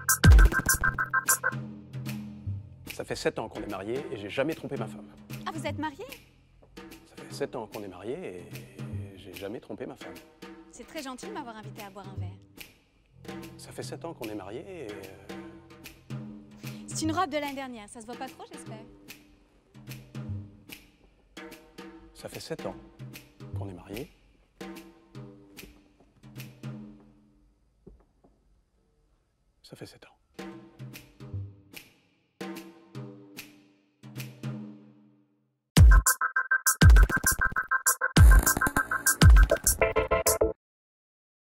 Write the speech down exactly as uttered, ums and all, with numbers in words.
Ça fait sept ans qu'on est mariés et j'ai jamais trompé ma femme. Ah, vous êtes marié? Ça fait sept ans qu'on est mariés et j'ai jamais trompé ma femme. C'est très gentil de m'avoir invité à boire un verre. Ça fait sept ans qu'on est mariés et... euh, C'est une robe de l'année dernière, ça se voit pas trop, j'espère. Ça fait sept ans qu'on est mariés. Ça fait sept ans.